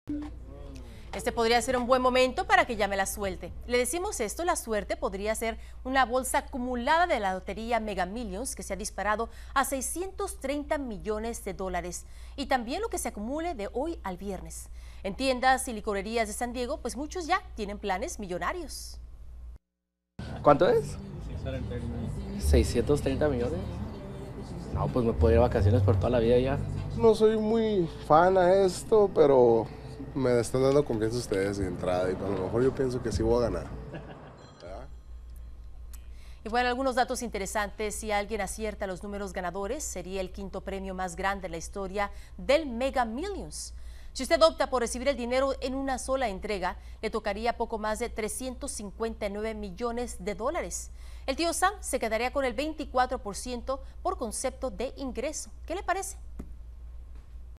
Este podría ser un buen momento para que llame la suerte. Le decimos esto, la suerte podría ser una bolsa acumulada de la lotería Mega Millions que se ha disparado a 630 millones de dólares y también lo que se acumule de hoy al viernes. En tiendas y licorerías de San Diego, pues muchos ya tienen planes millonarios. ¿Cuánto es? 630 millones. No, pues me puedo ir de vacaciones por toda la vida ya. No soy muy fan a esto, pero me están dando confianza ustedes de entrada y a lo mejor yo pienso que sí voy a ganar. ¿Verdad? Y bueno, algunos datos interesantes: si alguien acierta los números ganadores, sería el quinto premio más grande en la historia del Mega Millions. Si usted opta por recibir el dinero en una sola entrega, le tocaría poco más de 359 millones de dólares. El tío Sam se quedaría con el 24% por concepto de ingreso. ¿Qué le parece?